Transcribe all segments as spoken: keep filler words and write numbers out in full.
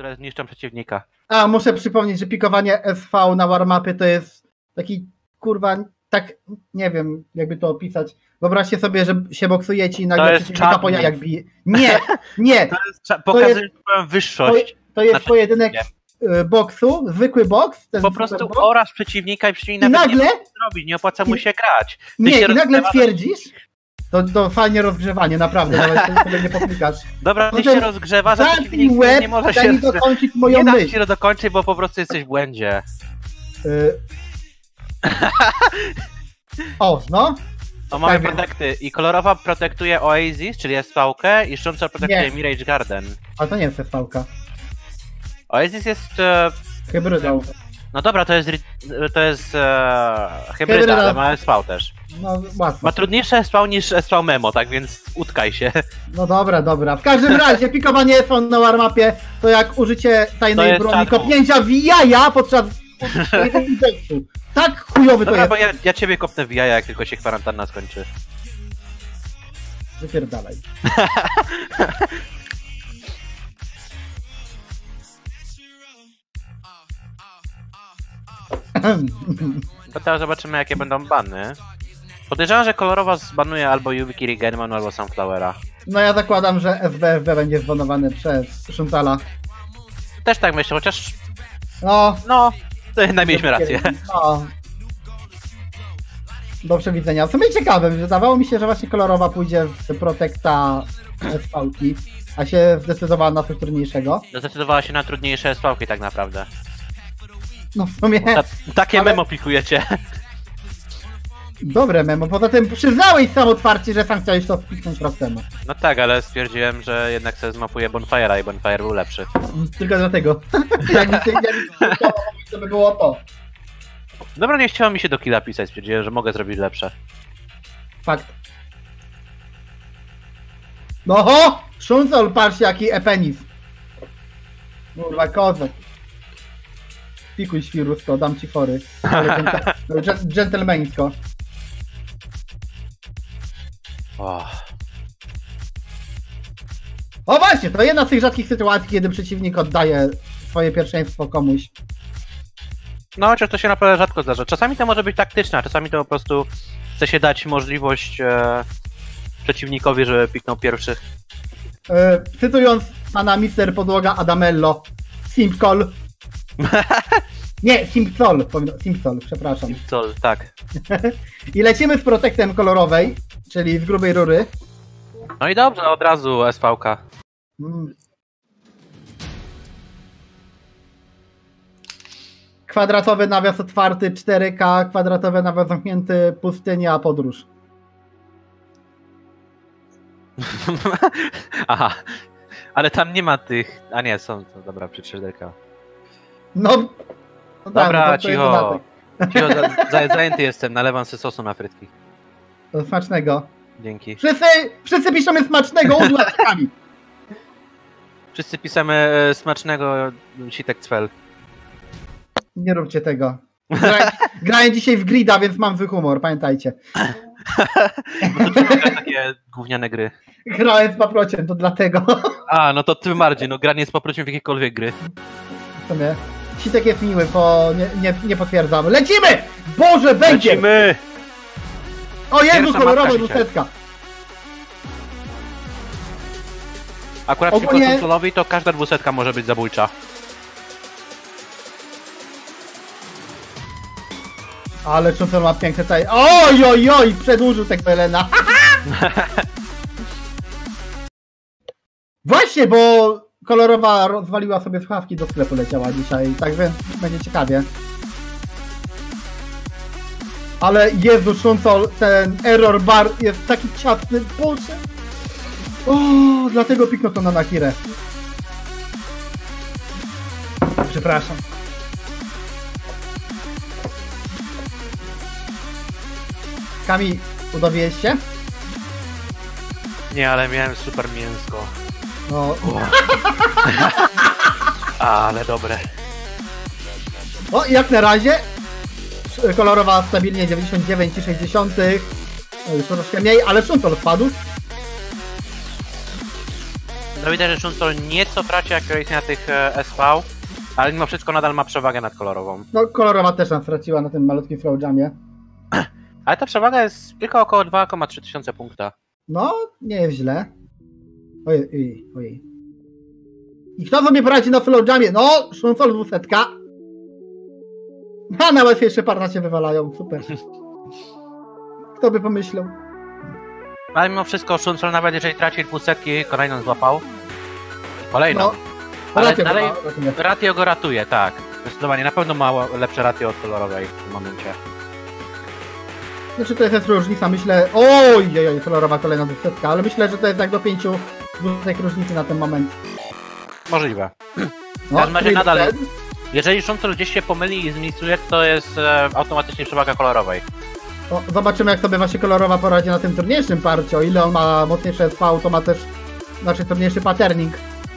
które zniszczą przeciwnika. A, muszę przypomnieć, że pikowanie S V na warmapie to jest taki, kurwa, tak, nie wiem, jakby to opisać. Wyobraźcie sobie, że się boksujecie i nagle przeciwnika po jajach bije. Nie, nie! To jest, pokazuje swoją wyższość. To, to jest pojedynek boksu, zwykły boks. Po prostu boks. Orasz przeciwnika i przeciwnik I nawet nagle, nie może zrobić, nie opłaca mu się grać. Ty nie, się i nagle rozgrzewa... twierdzisz, to, to fajnie rozgrzewanie, naprawdę, nawet sobie nie poklikasz. Dobra, ty no się rozgrzewa, że przeciwnik łeb, nie może daj się... mi dokończyć moją nie dam myśl. ci to dokończyć, bo po prostu jesteś w błędzie. Y... o, no. O, mamy tak protekty. I kolorowa protektuje Oasis, czyli S V-kę, i szcząca protektuje nie. Mirage Garden. Ale to nie jest S V-ka. Oasis jest... E... Hybrydą. No dobra, to jest, to jest e... hybryda, hybryda, ale ma S V też. No, łatwo. Ma trudniejsze S V niż S V Memo, tak więc utkaj się. No dobra, dobra. W każdym razie pikowanie S V na warmapie to jak użycie tajnej broni, kopnięcia w jaja podczas indeksu. Tak chujowy dobra, to jest. Bo ja, ja ciebie kopnę w jaja, jak tylko się kwarantanna skończy. Wypierdalaj. To teraz zobaczymy, jakie będą bany. Podejrzewam, że kolorowa zbanuje albo Yubikiri Genman, albo Sunflowera. No ja zakładam, że S B F B będzie zbanowany przez Shuntala. Też tak myślę, chociaż... No. No, to jednak mieliśmy rację. No. Do przewidzenia. W sumie ciekawe, wydawało mi się, że właśnie kolorowa pójdzie w Protecta S V-ki, a się zdecydowała na coś trudniejszego. Zdecydowała się na trudniejsze S V-ki tak naprawdę. No w sumie... Ta, takie ale... memo pikujecie. Dobre memo, poza tym przyznałeś sam otwarcie, że sam chciałeś to wpisnąć rok temu. No tak, ale stwierdziłem, że jednak sobie zmapuję Bonfire'a i Bonfire był lepszy. Tylko dlatego. Jak mi się chciało, to by było to. Dobra, nie chciało mi się do killa pisać, stwierdziłem, że mogę zrobić lepsze. Fakt. No ho! Szunzol, patrz jaki epenis. Kurwa, kozak. Pikuj świrusko, dam ci fory. Dżentelmeńsko. Oh. O właśnie, to jedna z tych rzadkich sytuacji, kiedy przeciwnik oddaje swoje pierwszeństwo komuś. No, chociaż to się naprawdę rzadko zdarza. Czasami to może być taktyczne, a czasami to po prostu chce się dać możliwość e, przeciwnikowi, żeby piknął pierwszy. E, cytując pana mister Podłoga Adamello, Simpcol. Nie, Simpsol, Simpsol, przepraszam. Simpsol, tak. I lecimy z protektem kolorowej, czyli z grubej rury. No i dobrze, od razu S V-ka. Mm. Kwadratowy nawias otwarty cztery K, kwadratowy nawias zamknięty pustynia, podróż. Aha, ale tam nie ma tych... A nie, są, to dobra, przy cztery K. No, no dobra, tak, cicho, cicho, za, za, zajęty jestem, nalewam sobie sosu na frytki. To smacznego. Dzięki. Wszyscy, wszyscy piszemy smacznego udłaczkami. Wszyscy pisamy e, smacznego sitek cwel. Nie róbcie tego. Grałem, grałem dzisiaj w Grida, więc mam zły humor, pamiętajcie. No to czemu takie gówniane gry? Grałem z paprociem, to dlatego. A, no to tym bardziej, no granie z paprociem w jakiekolwiek gry. W sumie. Sitek jest miły, bo nie, nie, nie potwierdzamy. Lecimy! Boże, będzie! Lecimy! O Jezu, kolorowa dwusetka. Akurat Ogólnie... przeciwko kontrolowi to każda dwusetka może być zabójcza. Ale Czuntel ma piękne tutaj. Oj, oj, oj, przedłużył tego Elena. Właśnie, bo kolorowa rozwaliła sobie słuchawki, do sklepu leciała dzisiaj, tak więc będzie ciekawie. Ale Jezu, Shuntol, ten error bar jest taki ciasny, Boże. O, dlatego piknął to na Nakirę. Przepraszam. Kami, udowiłeś się? Nie, ale miałem super mięsko. No. Ale dobre. O, jak na razie kolorowa stabilnie dziewięćdziesiąt dziewięć i sześćdziesiąt. No już troszkę mniej, ale Shuntol spadł. No widać, że Shunsol nieco traci accuracy na tych e, S V, ale mimo wszystko nadal ma przewagę nad kolorową. No kolorowa też nam straciła na tym malutkim slow jamie. Ale ta przewaga jest tylko około dwa przecinek trzy tysiące punkta. No, nie jest źle. Ojej, ojej, ojej. I kto sobie poradzi na slow jamie? No, Shunsol dwusetka. A najłatwiejsze parta się wywalają, super. Kto by pomyślał? Ale mimo wszystko Shunsol nawet jeżeli traci dwusetki, kolejną złapał. Kolejną. No, ale ratio dalej go, ratio go ratuje, tak. Zdecydowanie, na pewno ma lepsze ratio od kolorowej w tym momencie. Znaczy to jest różnica, myślę... Oj, oj, oj, kolorowa kolejna dwusetka, ale myślę, że to jest jak do pięciu dwusetek różnicy na ten moment. Możliwe. W każdym razie nadal... Jeżeli Shunsol gdzieś się pomyli i zmisuje, to jest e, automatycznie przewaga kolorowej. O, zobaczymy jak sobie właśnie kolorowa poradzi na tym trudniejszym parcie. O ile on ma mocniejsze S V, to ma też znaczy trudniejszy patterning.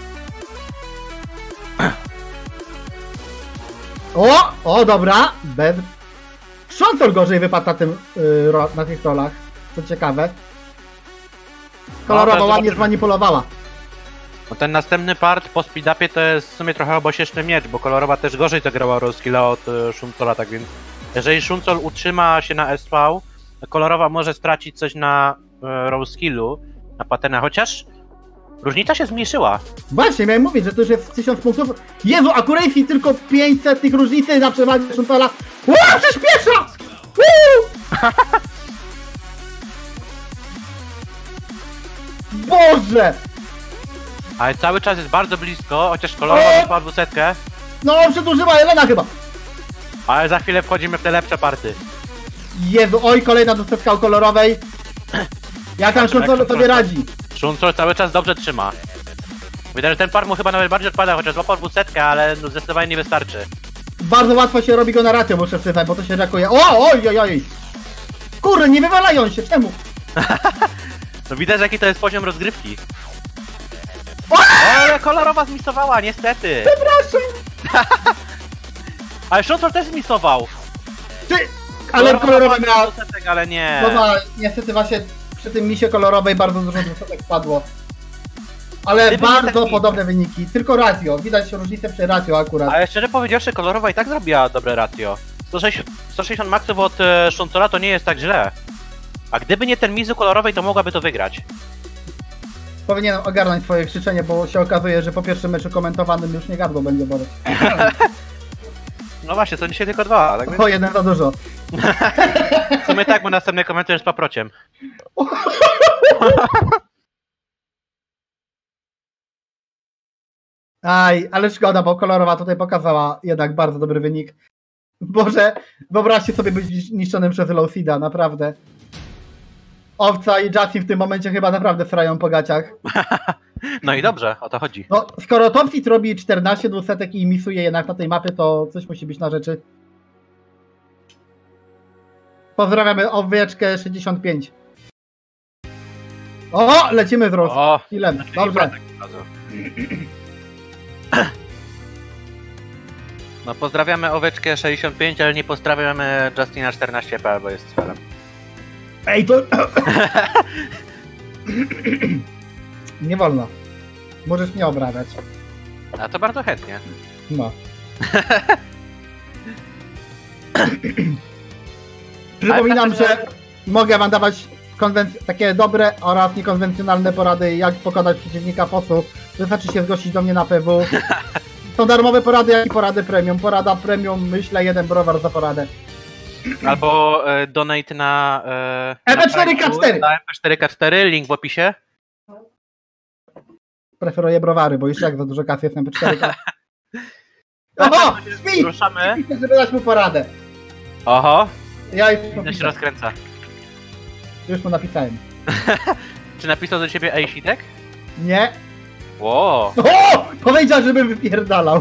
O! O, dobra! Bez... Shunsol gorzej wypadł na, tym, yy, ro, na tych rolach. Co ciekawe. Kolorowa no, ładnie zmanipulowała. No ten następny part po speed-upie to jest w sumie trochę obosieczny miecz, bo kolorowa też gorzej zagrała rollskilla od y, Shunsola, tak więc jeżeli Shunsol utrzyma się na S V, kolorowa może stracić coś na y, rollskillu, na paternach, chociaż różnica się zmniejszyła. Właśnie, miałem mówić, że to już jest tysiąc punktów. Jezu, accuracy tylko pięćset tych różnicy na przewagę Shunsola. Ła, przyspiesza! Boże! Ale cały czas jest bardzo blisko, chociaż kolorowa wyszła dwusetkę. No, przedłużyła Elena chyba. Ale za chwilę wchodzimy w te lepsze party. Jezu, oj, kolejna dwusetka u kolorowej. Jak tam Shunsol sobie radzi? Shunsol cały czas dobrze trzyma. Widać, że ten part mu chyba nawet bardziej odpada, chociaż złapał dwusetkę, ale no zdecydowanie nie wystarczy. Bardzo łatwo się robi go na ratio, muszę przyznać, bo to się rakuje. O, oj, oj, oj. Kurde, nie wywalają się, czemu? No widać, jaki to jest poziom rozgrywki. O, ale kolorowa zmisowała, niestety. Przepraszam. Ale Shunsol też zmisował. Ty, ale kolorowa miała... dwusetek, ale nie. No ma, niestety właśnie przy tym misie kolorowej bardzo dużo dwusetek spadło. Ale Gdyby bardzo taki... podobne wyniki, tylko ratio, widać różnicę przy ratio akurat. Ale szczerze powiedziawszy, kolorowa i tak zrobiła dobre ratio. sto sześćdziesiąt maksów od e, Shunsola to nie jest tak źle. A gdyby nie ten mizu kolorowej, to mogłaby to wygrać. Powinienem ogarnąć swoje krzyczenie, bo się okazuje, że po pierwszym meczu komentowanym już nie gardło będzie boleć. No właśnie, są dzisiaj tylko dwa, tak więc... O, jeden za dużo. W sumie tak, bo następny komentarz z paprociem. Aj, ale szkoda, bo kolorowa tutaj pokazała jednak bardzo dobry wynik. Boże, wyobraźcie sobie być niszczonym przez Lowseeda, naprawdę. Owca i Justin w tym momencie chyba naprawdę frają po gaciach. No i dobrze, o to chodzi. No, skoro Topsit robi czternaście dwusetek i misuje jednak na tej mapie, to coś musi być na rzeczy. Pozdrawiamy owieczkę sześćdziesiąt pięć. O, lecimy z roz. O, Ilem, dobrze. No pozdrawiamy owieczkę sześćdziesiąt pięć, ale nie pozdrawiamy Justina czternaście P, bo jest celem. Ej, to... Nie wolno. Możesz mnie obrażać. A to bardzo chętnie. No. Przypominam, że mogę wam dawać takie dobre oraz niekonwencjonalne porady, jak pokonać przeciwnika F O S-u. Wystarczy się zgłosić do mnie na P W. Są darmowe porady, jak i porady premium. Porada premium, myślę, jeden browar za poradę. Albo e, donate na... E, M P cztery K cztery! Na M P cztery K cztery, link w opisie. Preferuję browary, bo już jak za dużo kasy jest M P cztery K. Oho! Śpi! Ruszamy. Śpi, żeby dać mu poradę. Oho. Ja już się rozkręca. Już mu napisałem. Czy napisał do ciebie Ejsitek? Nie. Wow. O! Powiedział, żebym wypierdalał.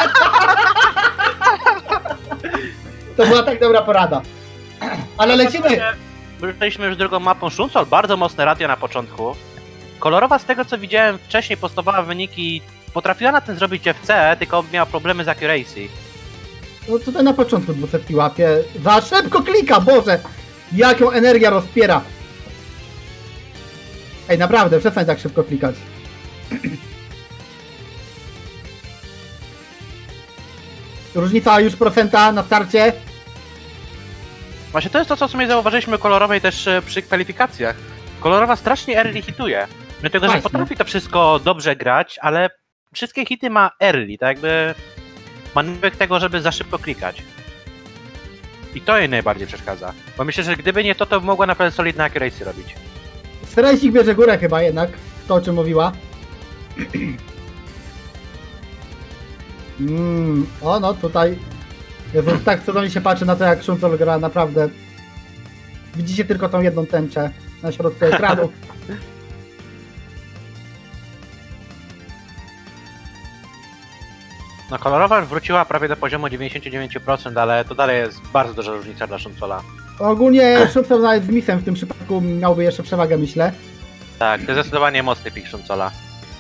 To była tak dobra porada. Ale lecimy. Wyszliśmy już drugą mapą. Shunsol, bardzo mocne ratio na początku. Kolorowa, z tego co widziałem wcześniej, postawała wyniki. Potrafiła na tym zrobić F C, tylko miała problemy z accuracy. No tutaj na początku dwusetki łapie. Za szybko klika, Boże! Jak ją energia rozpiera. Ej, naprawdę, przestań tak szybko klikać. różnica już procenta na starcie. Właśnie to jest to, co w sumie zauważyliśmy kolorowej też przy kwalifikacjach. Kolorowa strasznie early hituje. Dlatego, że Właśnie. potrafi to wszystko dobrze grać, ale wszystkie hity ma early, tak jakby ma nawyk tego, żeby za szybko klikać. I to jej najbardziej przeszkadza. Bo myślę, że gdyby nie to, to mogła naprawdę solidne accuracy robić. Stresik bierze górę chyba jednak, to o czym mówiła. Mm, o no tutaj, Jezu, tak cudownie się patrzy na to, jak Szuncol gra, naprawdę. Widzicie tylko tą jedną tęczę na środku ekranu. No kolorowa wróciła prawie do poziomu dziewięćdziesiąt dziewięć procent, ale to dalej jest bardzo duża różnica dla Szuncola. Ogólnie Szuncol nawet z misem w tym przypadku miałby jeszcze przewagę, myślę. Tak, to zdecydowanie mocny pik Szuncola.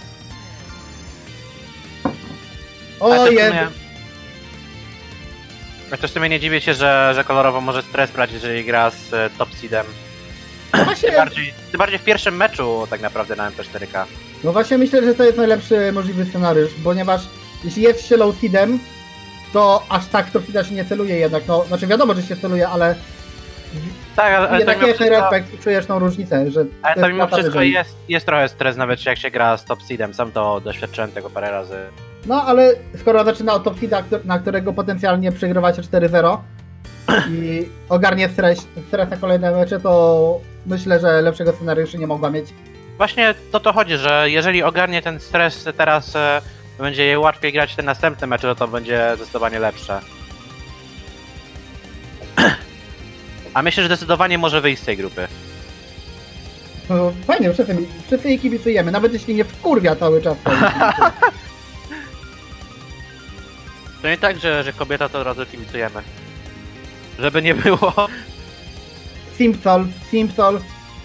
O jest! Chociaż w sumie nie dziwię się, że, że kolorowo może stres brać, jeżeli gra z e, top seedem. No właśnie, Tym bardziej, tym bardziej w pierwszym meczu tak naprawdę na M P cztery K. no właśnie myślę, że to jest najlepszy możliwy scenariusz, ponieważ jeśli jest się low seedem, to aż tak top seeda się nie celuje jednak, no, znaczy wiadomo, że się celuje, ale Tak, ale, ale jednak to mimo jest wszystko, respekt, czujesz tą różnicę, że ale to to jest mimo lata wszystko wyżej. jest, jest trochę stres nawet jak się gra z top seedem, sam to doświadczyłem tego parę razy. No ale skoro zaczyna od top seeda, na którego potencjalnie przegrywacie cztery zero i ogarnie stres, stres na kolejne mecze, to myślę, że lepszego scenariusza nie mogła mieć. Właśnie to to chodzi, że jeżeli ogarnie ten stres teraz, e, będzie jej łatwiej grać te następne mecze, to to będzie zdecydowanie lepsze. A myślę, że zdecydowanie może wyjść z tej grupy. No, fajnie, wszyscy, wszyscy jej kibicujemy, nawet jeśli nie wkurwia cały czas. To nie tak, że, że kobieta to od razu kibicujemy. Żeby nie było Simpsol, Simpsol,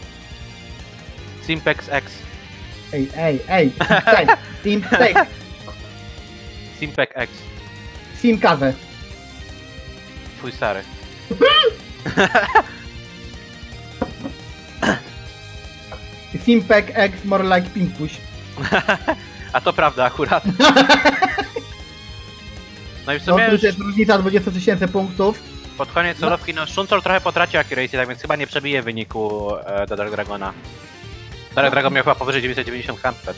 Simpex X, ej, ej, ej, Simpsteak, Simpsteak, Simpek X, Simkawę. twój stary. Simpek X more like Pimpuś. A to prawda akurat. No i w No sumie tu już jest różnica dwadzieścia tysięcy punktów. pod koniec solówki, no Szuncol trochę potracił accuracy, tak więc chyba nie przebije wyniku e, do Dark Dragona. Dark Dragon miał chyba powyżej dziewięćset dziewięćdziesiąt handpad.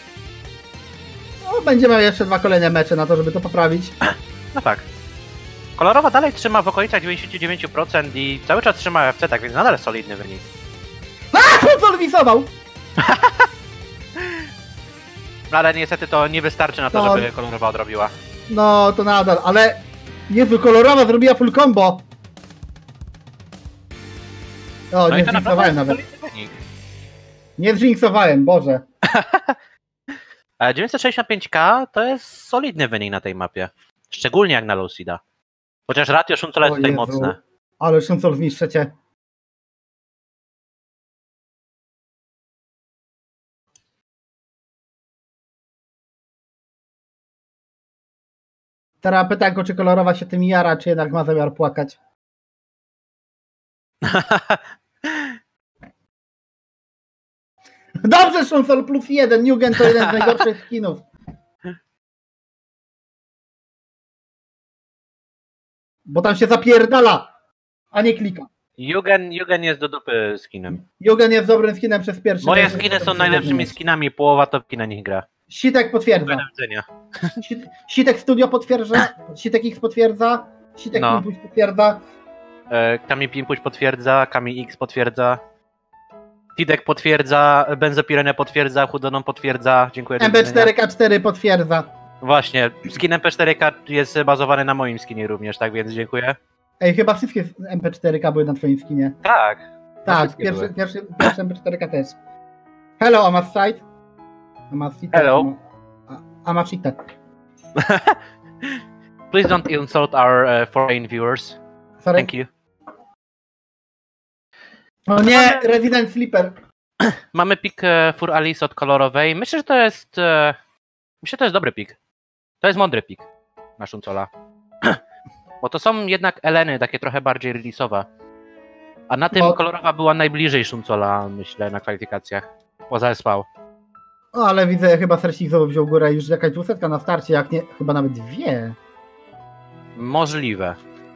No, będziemy jeszcze dwa kolejne mecze na to, żeby to poprawić. No tak. Kolorowa dalej trzyma w okolicach dziewięćdziesiąt dziewięć procent i cały czas trzyma F C, tak więc nadal solidny wynik. A, co wisował? Ale niestety to nie wystarczy na to, No. żeby kolorowa odrobiła. No, to nadal, ale... Jezu, kolorowa zrobiła full combo! O, No nie i to naprawdę zjinksowałem jest nawet. solidny wynik. Nie zjinksowałem, Boże. Ale dziewięćset sześćdziesiąt pięć K to jest solidny wynik na tej mapie. Szczególnie jak na low seeda. Chociaż ratio Szuncola jest O tutaj Jezu. mocne. Ale Szuncol zniszczycie. Teraz pytanko, czy kolorowa się tym jara, czy jednak ma zamiar płakać. Dobrze, Szuncol, plus jeden. Newgen to jeden z najgorszych skinów. Bo tam się zapierdala, a nie klika. Jugen, Jugen jest do dupy skinem. Newgen jest dobrym skinem przez pierwszy. Moje mecz. skiny są najlepszymi skinami, połowa topki na nich gra. Sitek potwierdza. Do widzenia. Sit- Sitek Studio potwierdza, Sitek X potwierdza, Sitek No. Impulse potwierdza. E, Kami Pimpuś potwierdza, Kami X potwierdza. Tidek potwierdza, Benzopirene potwierdza, Hudonon potwierdza. Dziękuję. do M P widzenia. cztery K cztery potwierdza. Właśnie, skin M P cztery K jest bazowany na moim skinie również, tak więc dziękuję. Ej, chyba wszystkie M P cztery K były na twoim skinie. Tak. Tak, wszystkie pierwszy, były. pierwszy, pierwszy M P cztery K też. Hello, Amazside. Amazside. Hello. Amazside. Please don't insult our uh, foreign viewers. Sorry. Thank you. O nie, Resident Sleeper. Mamy pik e, Fur Alice od kolorowej. Myślę, że to jest. E, myślę, że to jest dobry pik. To jest mądry pik na Szuncola. Bo to są jednak Eleny, takie trochę bardziej release'owe. A na tym No. kolorowa była najbliżej Szuncola, myślę, na kwalifikacjach. Poza S V. O, ale widzę, chyba Sersik znowu wziął górę. Już jakaś dwusetka na starcie, jak nie, chyba nawet dwie. Możliwe.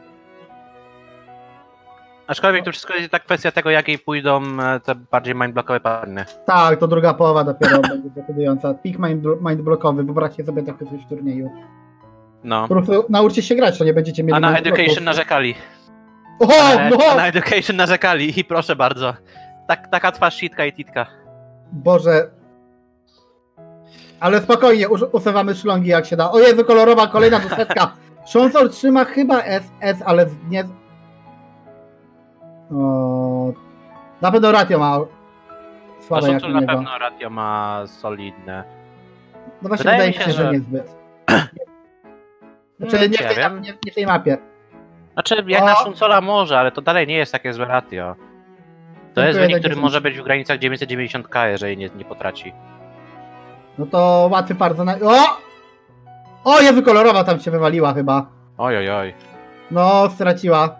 Aczkolwiek to wszystko jest tak kwestia tego, jakiej pójdą te bardziej mindblockowe panny. Tak, to druga połowa dopiero będzie decydująca. Pik mindblockowy, wyobraźcie sobie takie coś w turnieju. No. Po prostu nauczcie się grać, to nie będziecie mieli... A na Education narzekali. O, no! Na Education narzekali i proszę bardzo. Tak, taka twarz sitka i titka. Boże. Ale spokojnie, usuwamy szlongi jak się da. O Jezu, kolorowa, kolejna dwusetka. Szonsol trzyma chyba S S, ale nie... O... Na pewno ratio ma słabe no, jak u na niego. pewno ratio ma solidne. No właśnie wydaje, wydaje mi się, że, że niezbyt. Znaczy nie, nie, w tej, nie, nie w tej mapie. Znaczy jak o! na Szuncola może, ale to dalej nie jest takie złe ratio. To jest wynik, który może być w granicach dziewięćset dziewięćdziesiąt K, jeżeli nie, nie potraci. No to łatwy bardzo na... O! O, Jezu, kolorowa tam się wywaliła chyba. Oj, oj, oj. No, straciła.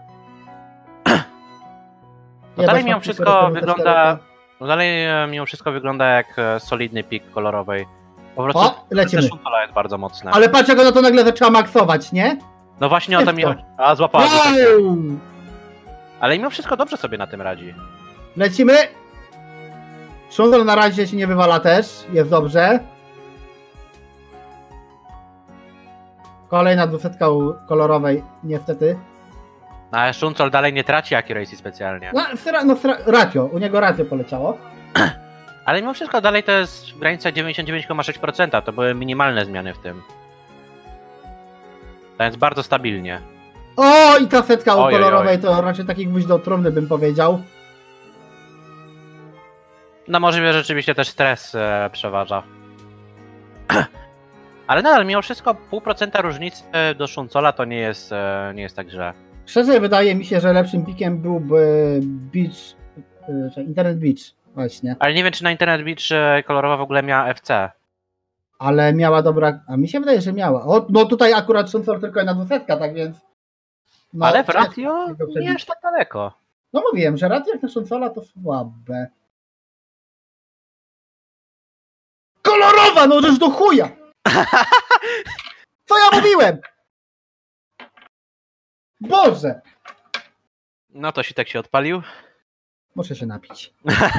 No dalej mimo wszystko wygląda... No dalej mimo wszystko wygląda jak solidny pik kolorowej. Po prostu o, lecimy. Szuncola jest bardzo mocne. Ale patrz jak ona to nagle zaczęła maksować, nie? No właśnie o to mi chodzi. A, złapała wow! Ale mimo wszystko dobrze sobie na tym radzi. Lecimy. Szunzol na razie się nie wywala też. Jest dobrze. Kolejna dwusetka u kolorowej, niestety. No ale Szuncol dalej nie traci accuracy specjalnie. No, stra, no stra, ratio, u niego ratio poleciało. Ale mimo wszystko dalej to jest w granicach dziewięćdziesiąt dziewięć przecinek sześć procent. To były minimalne zmiany w tym. To jest bardzo stabilnie. O, i ta setka u oj, kolorowej oj, oj. to raczej taki gwóźdź do trumny bym powiedział. No możliwe rzeczywiście też stres e, przeważa. Ale nadal mimo wszystko pół procenta różnicy do Szuncola to nie jest, e, nie jest tak źle. Szczerze wydaje mi się, że lepszym pikiem byłby Beach, czy Internet Beach właśnie. Ale nie wiem, czy na Internet Beach e, kolorowa w ogóle miała F C. Ale miała dobra... A mi się wydaje, że miała. O, no tutaj akurat Szuncol tylko jedna dwusetka, tak więc... No, ale w ratio nie aż tak daleko. No mówiłem, że ratio jak na Szuncola to słabe. Kolorowa, no żeż do chuja! Co ja mówiłem? Boże! No to Sitek się odpalił. Muszę się napić.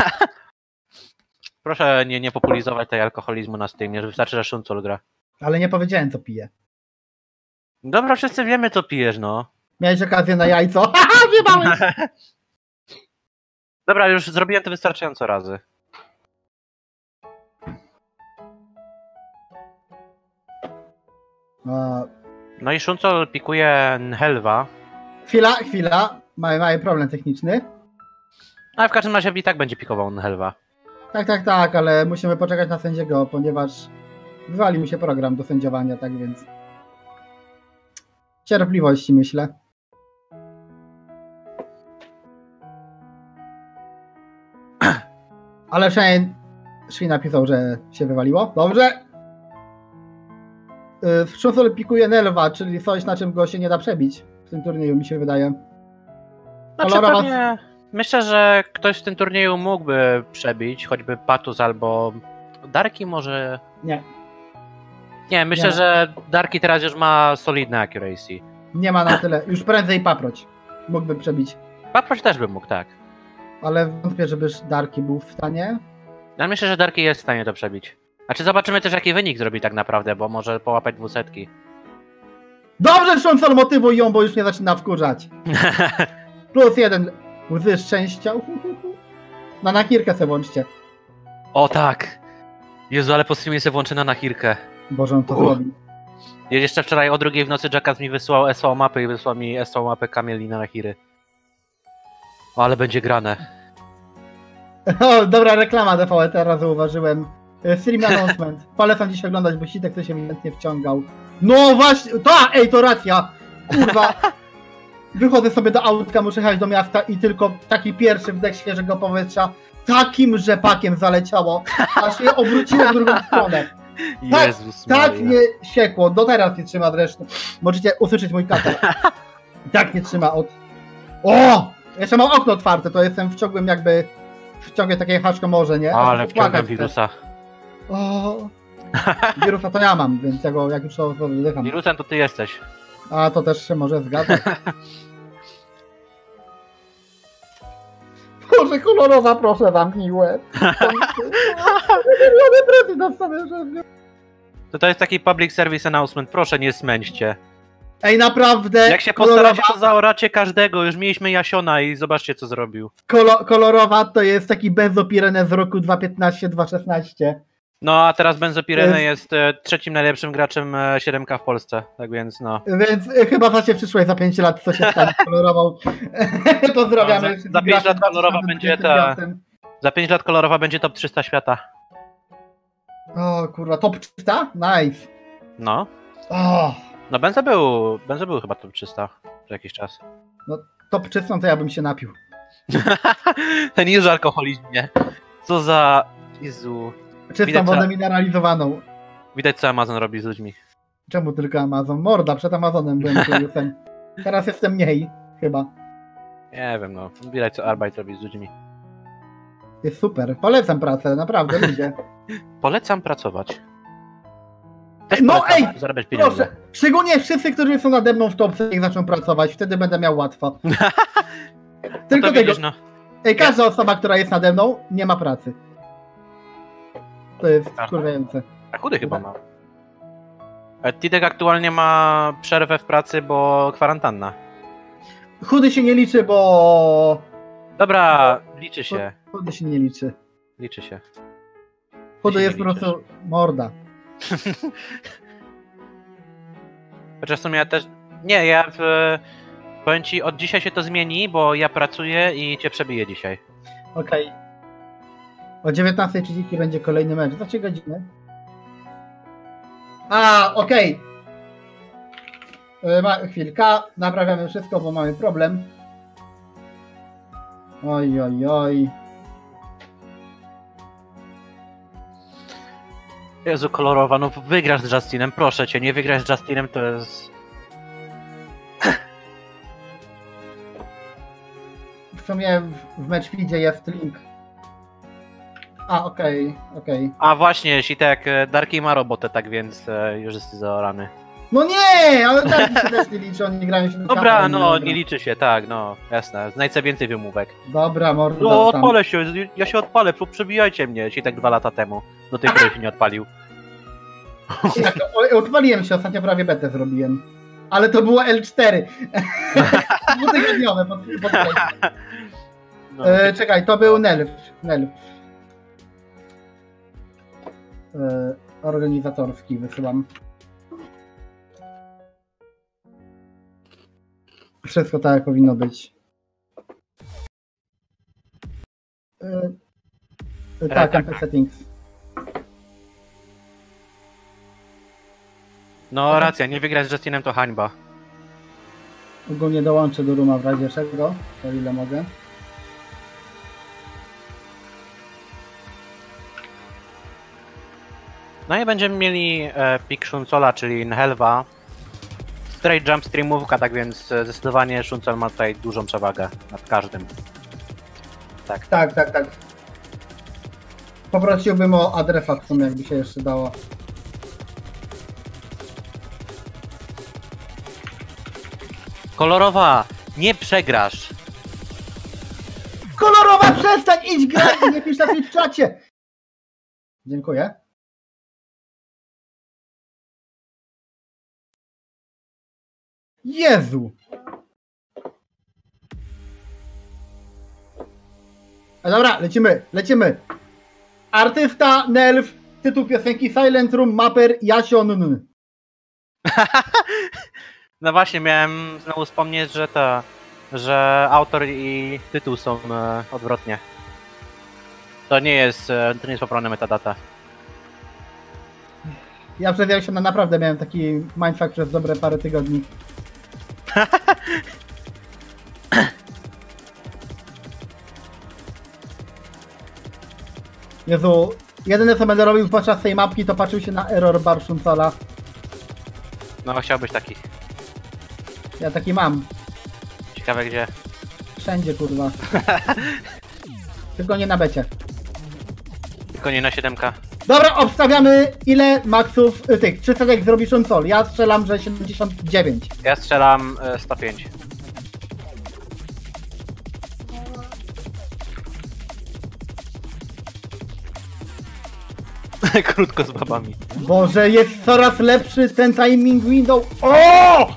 Proszę nie, nie populizować tej alkoholizmu na Steamie, że wystarczy, że Szuncol gra. Ale nie powiedziałem, co piję. Dobra, wszyscy wiemy, co pijesz, no. Miałeś okazję na jajco. Haha, wiebałem! Dobra, już zrobiłem to wystarczająco razy. No i Szuncol pikuje Nhelwa. Chwila, chwila. Mały, mały problem techniczny. A w każdym razie i tak będzie pikował Nhelwa. Tak, tak, tak, ale musimy poczekać na sędziego, ponieważ wywalił mi się program do sędziowania, tak więc... Cierpliwości, myślę. Ale Shane... Shane napisał, że się wywaliło. Dobrze! W Szuncol pikuje Nelwa, czyli coś, na czym go się nie da przebić w tym turnieju, mi się wydaje. Znaczy Kolorowa... pewnie... Myślę, że ktoś w tym turnieju mógłby przebić, choćby Patus albo Darki może... Nie. Nie, myślę, nie. że Darki teraz już ma solidne accuracy. Nie ma na tyle. Już prędzej Paproć mógłby przebić. Paproć też by mógł, tak. Ale wątpię, żeby Darki był w stanie. Ja myślę, że Darki jest w stanie to przebić. Znaczy zobaczymy też, jaki wynik zrobi tak naprawdę, bo może połapać dwusetki. Dobrze, Szuncol, motywuj ją, bo już mnie zaczyna wkurzać. Plus jeden. Łzy szczęścia. Na nakirkę se włączcie. O tak! Jezu, ale po streamie se włączy na nakirkę. Boże, on to uh. zrobi. Jeszcze wczoraj o drugiej w nocy Jackass mi wysłał S O mapy i wysłał mi S O mapę Kamieli na nakiry. O, ale będzie grane. O, dobra reklama D V E, teraz zauważyłem. Stream announcement. Polecam dziś oglądać, bo Sitek coś ewidentnie wciągał. No właśnie, to, ej, to racja. Kurwa. Wychodzę sobie do autka, muszę jechać do miasta i tylko taki pierwszy wdech świeżego powietrza takim rzepakiem zaleciało, aż je obróciło w drugą stronę. Tak, Jezus tak mnie siekło, do teraz nie trzyma zresztą. Możecie usłyszeć mój katar. Tak nie trzyma od... O! Jeszcze mam okno otwarte, to jestem w ciągłym jakby... W ciągłej takiej haszko może, nie? Ale wciągam wirusa. O! Wirusa to ja mam, więc ja go jak już to wydycham. Wirusem to ty jesteś. A to też się może zgadzać. Boże, kolorowa, proszę, zamknij łeb. To to jest taki public service announcement, proszę nie smęćcie. Ej, naprawdę. Jak się kolorowa... postaracie, to zaoracie każdego. Już mieliśmy Jasiona i zobaczcie, co zrobił. Kolo kolorowa to jest taki benzopirene z roku dwa piętnaście dwa szesnaście. No, a teraz Benzopirene jest, jest trzecim najlepszym graczem siedem K w Polsce, tak więc no. Więc y, chyba za się przyszłeś za pięć lat, co się stanie kolorową. Pozdrawiamy. No, za, za pięć lat kolorowa będzie ta... Za pięć lat kolorowa będzie top trzysta świata. O kurwa, top trzysta? Nice. No. Oh. No Benzo był, Benzo był chyba top trzysta za jakiś czas. No top trzysta to ja bym się napił. Ten już alkoholizm, nie? Co za... Jezu... Czystą Widać, wodę co... mineralizowaną. Widać, co Amazon robi z ludźmi. Czemu tylko Amazon? Morda, przed Amazonem byłem playusem. Teraz jestem mniej, chyba. Nie wiem, no. Widać, co Arbeit robi z ludźmi. Jest super. Polecam pracę, naprawdę, ludzie. Polecam pracować. Też no polecam ej! zarabiać pieniądze. Proszę, szczególnie wszyscy, którzy są nade mną w topce, niech zaczną pracować. Wtedy będę miał łatwo. Tylko no tego. widzisz, no. Ej, każda osoba, która jest nade mną, nie ma pracy. To jest Aha. wkurwiające. A chudy chyba ma. Tidek aktualnie ma przerwę w pracy, bo kwarantanna. Chudy się nie liczy, bo... Dobra, liczy się. Chudy się nie liczy. Liczy się. Chudy się jest nie po prostu morda. Chociaż w sumie ja też... Nie, ja w... powiem ci, od dzisiaj się to zmieni, bo ja pracuję i cię przebiję dzisiaj. Okej. Okay. O dziewiętnastej trzydzieści będzie kolejny mecz. Za trzy godziny. A, okej. Okay. Ma chwilka. Naprawiamy wszystko, bo mamy problem. Oj, oj, oj. Jezu, kolorowa, no wygrasz z Justinem, proszę cię, nie wygrasz z Justinem, to jest... W sumie w, w matchfeedzie jest link. A, okej, okay, okej. Okay. A właśnie, Sitek, Darki ma robotę, tak więc e, już jest zaorany. No nie, ale Darki się też nie liczy, oni nie grają się do Dobra, kamery, no, dobra. nie liczy się, tak, no, jasne, znajdź sobie więcej wymówek. Dobra, mordo. No, tam. odpalę się, ja się odpalę, przebijajcie mnie, Sitek dwa lata temu, do tej pory się nie odpalił. Tak, odpaliłem się, ostatnio prawie betę zrobiłem. Ale to było L cztery. Dwutygodniowe pod, pod no. e, Czekaj, to był Nelf. Nelf. E, organizatorski wysyłam. Wszystko tak jak powinno być. E, e, tak, M P settings. No racja, nie wygrać z Justinem to hańba. Ogólnie dołączę do Ruma w razie czego, o ile mogę. No i będziemy mieli e, pick Szuncola, czyli Nhelva. Straight jump streamówka, tak więc e, zdecydowanie Szuncol ma tutaj dużą przewagę nad każdym. Tak. Tak, tak, tak. Poprosiłbym o adresa w sumie, jakby się jeszcze dało. Kolorowa, nie przegrasz. Kolorowa, przestań, idź grać i nie pisz na w czacie. Dziękuję. Jezu. A dobra, lecimy, lecimy. Artysta, Nelf, tytuł piosenki Silent Room, Mapper, Jasion. No właśnie, miałem znowu wspomnieć, że to, że autor i tytuł są e, odwrotnie. To nie jest, e, to nie jest poprawna metadata. Ja przez Jasiona naprawdę miałem taki mindfuck przez dobre parę tygodni. Jezu, jedyne co będę robił podczas tej mapki, to patrzył się na error bar Szuncola. No chciałbyś takich. Ja taki mam. Ciekawe gdzie. Wszędzie, kurwa. Tylko nie na becie. Tylko nie na siedem K. Dobra, obstawiamy ile maksów y, tych trzysta zrobi Szuncol. Ja strzelam, że siedemdziesiąt dziewięć. Ja strzelam y, sto pięć. Krótko z babami. Boże, jest coraz lepszy ten timing window. O!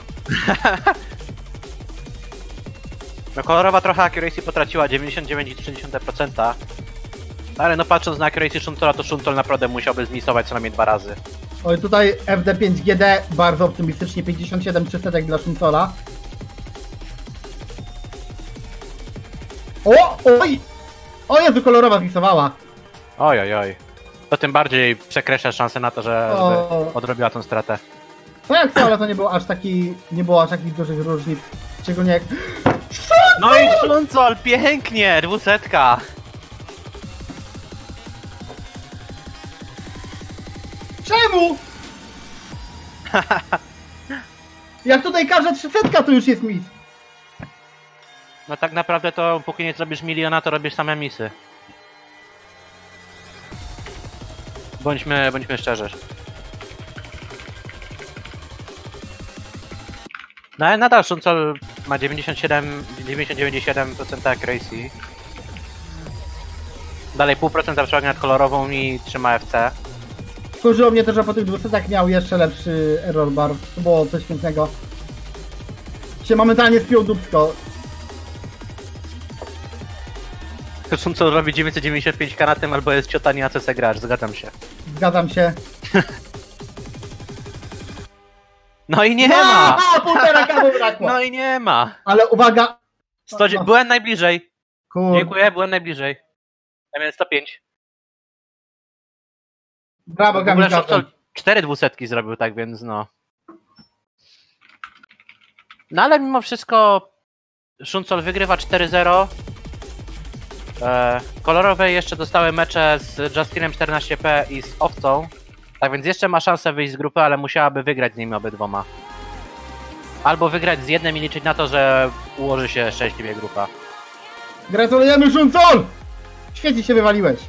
No kolorowa trochę accuracy potraciła, dziewięćdziesiąt dziewięć przecinek trzy procent. Ale no patrząc na accuracy Szuntola, to Szuntol naprawdę musiałby zmisować co najmniej dwa razy. Oj, tutaj F D pięć G D bardzo optymistycznie, pięćdziesiąt siedem trzysta dla Szuntola. O! Oj! O Jezu, kolorowa zmisowała. Oj, oj, oj. To tym bardziej przekreśla szansę na to, że żeby odrobiła tą stratę. No jak to, ale to nie było aż taki, nie było aż takich dużych różnic. Szczególnie jak... No i Szuncol, pięknie, dwusetka. Czemu? Jak tutaj każda trzysetka, to już jest mis. No tak naprawdę to póki nie zrobisz miliona, to robisz same misy. Bądźmy, bądźmy szczerzy. No ale nadal Szuncol ma dziewięćdziesiąt siedem, dziewięćdziesiąt dziewięć przecinek siedem procent accuracy. Dalej pół procenta przewagi nad kolorową i trzyma F C. Wkurzyło mnie to, że po tych dwusetach miał jeszcze lepszy error bar. To było coś pięknego. Się momentalnie spiął dupsko. Szuncol robi dziewięćset dziewięćdziesiąt pięć K na tym, albo jest ciotani A C C gracz, zgadzam się. Zgadzam się. No i nie no, ma! A, półtora kawy brakło. No i nie ma! Ale uwaga! sto, no. Byłem najbliżej. Kur... Dziękuję, byłem najbliżej. Ja miałem sto pięć. Brawo, Kamil. Cztery dwusetki zrobił, tak więc no. No ale mimo wszystko Szuncol wygrywa cztery zero. E, kolorowe jeszcze dostały mecze z Justinem czternaście P i z Owcą. Tak więc jeszcze ma szansę wyjść z grupy, ale musiałaby wygrać z nimi obydwoma. Albo wygrać z jednym i liczyć na to, że ułoży się szczęśliwie grupa. Gratulujemy, Szuncol! Świetnie się wywaliłeś.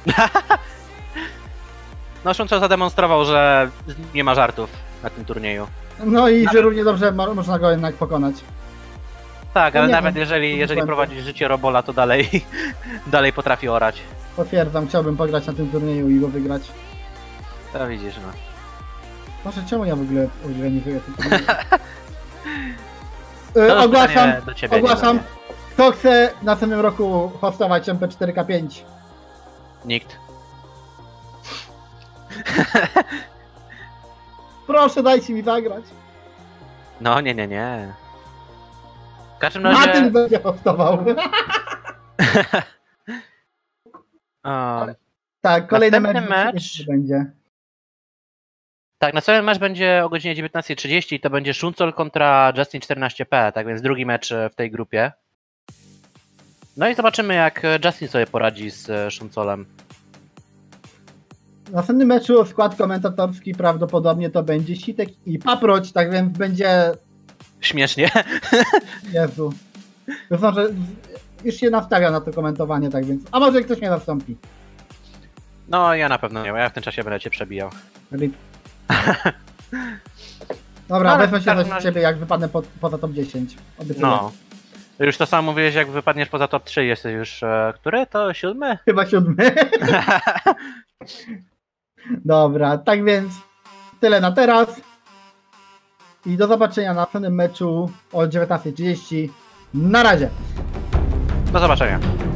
No Szuncol zademonstrował, że nie ma żartów na tym turnieju. No i że równie dobrze mo można go jednak pokonać. Tak, ale no nawet wiem. jeżeli, jeżeli prowadzi życie Robola, to dalej, dalej potrafi orać. Potwierdzam, chciałbym pograć na tym turnieju i go wygrać. To widzisz, no. Proszę, czemu ja w ogóle organizuję ten turniej? yy, ogłaszam, do ciebie, ogłaszam. Kto chce w następnym roku hostować M P cztery K pięć? Nikt. Proszę, dajcie mi zagrać. No, nie, nie, nie. W każdym razie... Na tym będzie hostował. um, tak, kolejny mecz, mecz będzie. Tak, następny mecz będzie o godzinie dziewiętnastej trzydzieści i to będzie Szuncol kontra Justin czternaście P, tak więc drugi mecz w tej grupie. No i zobaczymy, jak Justin sobie poradzi z Szuncolem. W następnym meczu skład komentatorski prawdopodobnie to będzie Sitek i Paproć, tak więc będzie... Śmiesznie. Jezu. To znaczy, już się nastawia na to komentowanie, tak więc... A może ktoś mnie zastąpi? No, ja na pewno nie, ja w tym czasie będę cię przebijał. Dobra, no, wezmę się do ciebie, jak wypadnę po, poza top dziesięć. Obiecuję. No. Już to samo mówiłeś, jak wypadniesz poza top trzy, jesteś już... E, który? To siódmy? Chyba siódmy. Dobra, tak więc tyle na teraz. I do zobaczenia na następnym meczu o dziewiętnastej trzydzieści. Na razie. Do zobaczenia.